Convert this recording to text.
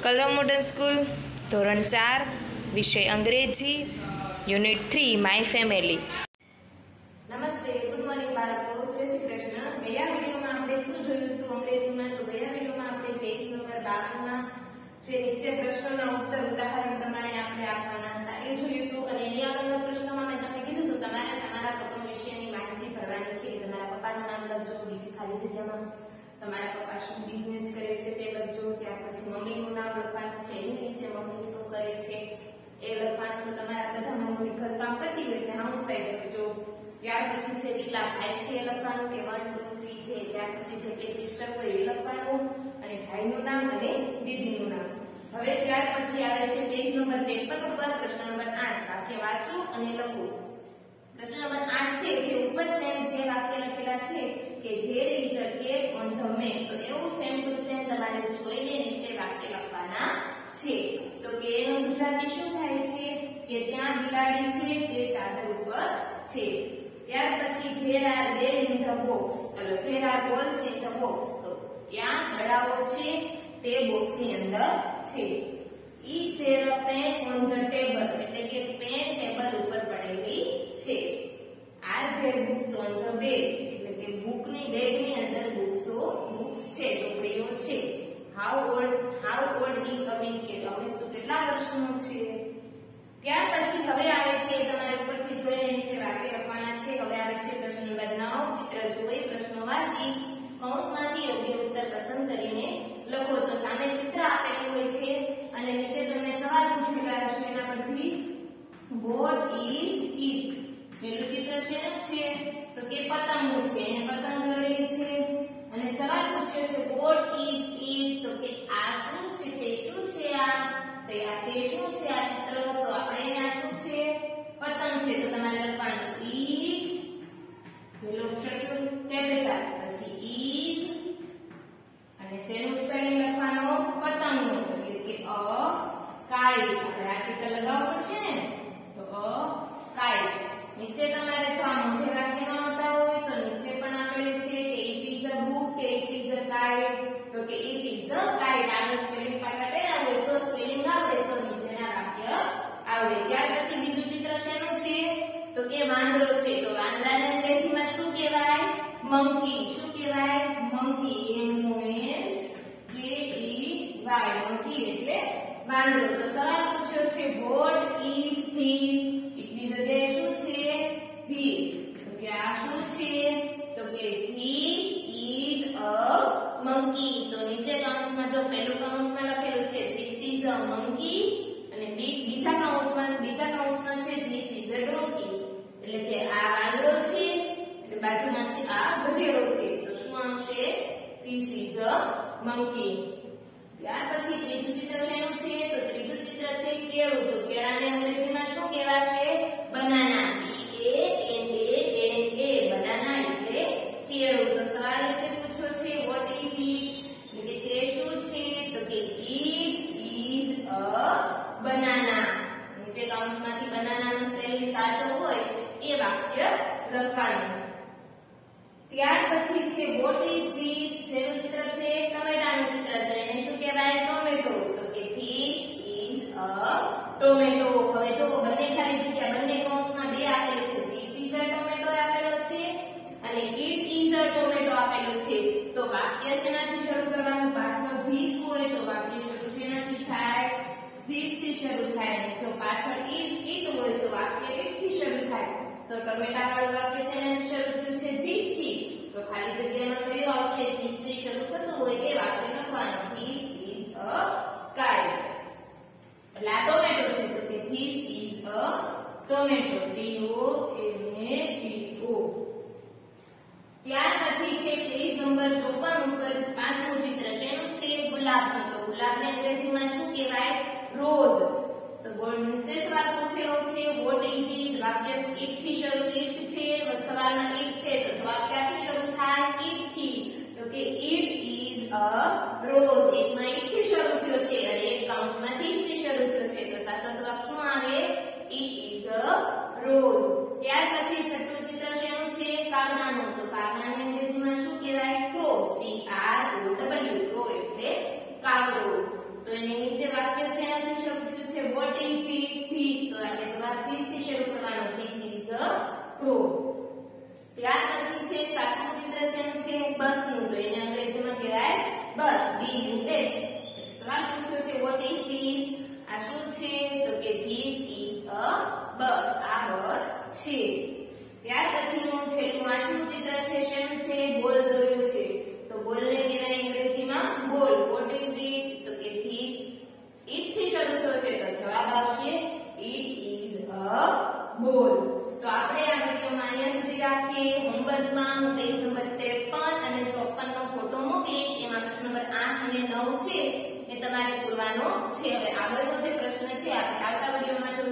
Colour modern school ધોરણ 4 વિષય અંગ્રેજી યુનિટ 3 માય ફેમિલી। નમસ્તે, ગુડ મોર્નિંગ બાળકો, જય શ્રી કૃષ્ણ। ગયા વિડિયોમાં આપણે શું જોયું હતું અંગ્રેજીમાં? તો ગયા વિડિયોમાં આપણે પેજ નંબર 52 ના જે નીચે પ્રશ્નોના ઉત્તર ઉદાહરણ પ્રમાણે આપણે આપવાના હતા એ જોયું હતું। અને એની આગળના પ્રશ્નમાં મેં તમને કીધું હતું તમારે તમારા પપ્પા વિશેની માહિતી ભરવાની છે। તમારા પપ્પાનું નામ લખજો, બીજી ખાલી જગ્યામાં તમારા પપ્પા શું બિઝનેસ કરે છે તે લખજો। ત્યાર પછી મમ્મીનું નામ લખવાનું છે, એની નીચે મમ્મી શું કરે છે એ લખવાનું। તો તમારા બધા મમ્મી ઘરકામ કરતી હોય એટલે હાઉસવાઈફ લખજો। ત્યાર પછી છે કેટલા ભાઈ છે એ લખવાનું કે 1 2 3 છે। ત્યાર પછી છે કે સિસ્ટર હોય એ લખવાનું અને ભાઈનું નામ અને દીદીનું નામ। હવે ત્યાર પછી આવે છે પેજ નંબર 53 ઉપર પ્રશ્ન નંબર 8 વાક્ય વાંચો અને લખો। પ્રશ્ન નંબર 8 છે જે ઉપર સેમ જે વાક્ય લખેલા છે કે there is a cat on the mat, તો એવું સેમ ટુ સેમ તમારે જોઈને નીચે વાક્ય લખવાના છે। તો કે એનું ગુજરાતી શું થાય છે કે ત્યાં બિલાડી છે તે ચાદર ઉપર છે। ત્યાર પછી there are bell in the box, there are balls in the box, તો ત્યાં દડાઓ છે તે બોક્સની અંદર છે। is there a pen on the table, એટલે કે પેન ટેબલ ઉપર પડેલી છે। are there books on the bed, એટલે કે બુકની બેગની અંદર બુક્સ છે, ચોપડીઓ છે। how old is અમિત, કે અમિત તો કેટલા વર્ષનો છે। ત્યાર પછી હવે આવે છે તમારે ઉપરથી જોઈને નીચે વાક્ય લખવાના છે। હવે આવે છે પ્રશ્ન નંબર 9 ચિત્ર જોઈ પ્રશ્નો વાંચી કૌંસમાંથી યોગ્ય ઉત્તર પસંદ કરીને લખો। તો સામે ચિત્ર આપેલું હોય છે અને નીચે તમને સવાલ પૂછેલા હશે એના પરથી what is it, પેલું ચિત્ર શેનું છે તો કે પતંગનું છે, એને પતંગ દોરેલી છે અને સવાલ પૂછ્યો છે what is it, તો કે આ શું છે, તે શું છે, આ તો આ તે શું છે આ ચિત્ર, તો આપણે એને આ શું છે પતંગ છે। તો તમારે લખવાનું it, પેલો અક્ષર શું કેપિટલ, પછી is અને શેનું સ્પેલિંગ લખવાનો પતંગનું, એટલે કે a kite, આપણે આર્ટિકલ લગાવવું પડશે ને તો a kite। નીચે તમારે જો આ મોઢે વાક્ય ન આવતા હોય તો નીચે પણ આપેલું છે કે it is a book, કે it is a kite, તો કે it is a kite આનું સ્પેલિંગ પાકા કર્યા હોય તો સ્પેલિંગ આવડે તો નીચેના વાક્ય આવડે। ત્યાર પછી બીજું ચિત્ર શેનું છે તો કે વાંદરો છે। તો વાંદરાને અંગ્રેજીમાં શું કહેવાય? મંકી। શું કહેવાય? મંકી, M-O-N-K-E-Y, મંકી એટલે વાંદરો। તો સવાલ પૂછ્યો છે what is this, એટલી જગ્યાએ શું છે this, તો કે આ શું છે તો કે this is a monkey। તો નીચે કૌંસમાં જો પહેલું કૌંસમાં લખેલું છે this is a monkey અને બીજા કૌંસમાં છે this is a donkey, એટલે કે આ વાંદરો છે એટલે બાજુમાં છે આ ગધેડો છે, તો શું આવશે this is a monkey। ત્યાર પછી ત્રીજું ચિત્ર શેનું છે તો ત્રીજું ચિત્ર છે કેળું। તો કેળાને અંગ્રેજીમાં શું કહેવાશે? બનાના, B-A-N-A-N-A, બનાના એટલે કેળું। તો સવાલ એ પૂછ્યો છે what is it, એટલે કે તે શું છે તો કે it is a banana। નીચે કૌંસમાંથી બનાનાનો સ્પેલિંગ સાચો હોય એ વાક્ય લખવાનું। ત્યાર પછી છે what is this, જેનું ચિત્ર છે ટમેટાનું ચિત્ર, તો એને શું કહેવાય? ટોમેટો, તો કે this is a tomato। હવે જો બંને ખાલી જગ્યા બંને કૌંસમાં બે આપેલું છે, this is a tomato આપેલો છે અને it is a tomato આપેલું છે। તો વાક્ય શેનાથી શરૂ કરવાનું? પાછળ this હોય તો વાક્ય શરૂ શેનાથી થાય? this થી શરૂ થાય અને જો પાછળ it હોય તો વાક્ય it થી શરૂ થાય। તો ટમેટા વાળું વાક્ય શેનાથી શરૂ થયું છે? this થી, તો ખાલી જગ્યામાં કયું આવશે? this થી શરૂ થતું હોય એ વાક્ય લખવાનું this is a kite, એટલે આ ટોમેટો છે તો કે this is a tomato, T-O-M-A-T-O। ત્યાર પછી છે પેજ નંબર 54 ઉપર પાંચમું ચિત્ર શેનું છે? ગુલાબનું। તો ગુલાબને અંગ્રેજીમાં શું કહેવાય? રોઝ। તો નીચે સવાલ પૂછેલો છે what is it, વાક્ય it થી શરૂ it છે, સવાલમાં it છે તો જવાબ ક્યાંથી શરૂ થાય? it થી, તો કે it is a rose, એકમાં it થી શરૂ થયો છે અને એક કૌંસમાં this થી શરૂ થયો છે, તો સાચો જવાબ શું આવે? it is a rose। ત્યાર પછી છઠ્ઠું ચિત્ર શેનું છે? કાગડાનું। તો કાગડાને અંગ્રેજીમાં શું કહેવાય? crow, C-R-O-W, crow એટલે કાગડો। તો એની નીચે વાક્ય છે એનાથી શરૂ થયું છે વોટ ઇઝ ધીસ તો આપણે જવાબ ધીસ થી શરૂ કરવાનો ધીસ ઇઝ ધ ક્લોથ. ત્યાર પછી છે સાતમું ચિત્ર છે બસનું તો એને અંગ્રેજીમાં કહેવાય બસ BUS. પછી સવાલ પૂછ્યો છે વોટ ઇઝ ધીસ આ શું છે તો કે ધીસ ઇઝ અ બસ આ બસ છે. ત્યાર પછીનું છેલ્લું આઠમું ચિત્ર છે શેનું છે બોલ દોર્યો છે તો બોલને કહેવાય અંગ્રેજીમાં બોલ. વોટ ઇઝ ઇટ તો કે ધીસ ઇટ થી શરૂ થયો છે તો જવાબ આવશે ઇટ ઇઝ અ બોલ. તો આપણે આ વિડિયોમાં અહીંયા સુધી રાખીએ. હોમવર્કમાં હું પેજ નંબર 53 અને 54 નો ફોટો મૂકીશ. એમાં પ્રશ્ન નંબર 8 અને 9 છે એ તમારે પૂરવાનો છે. હવે આગળનો જે પ્રશ્ન છે આપણે આવતા વિડિયોમાં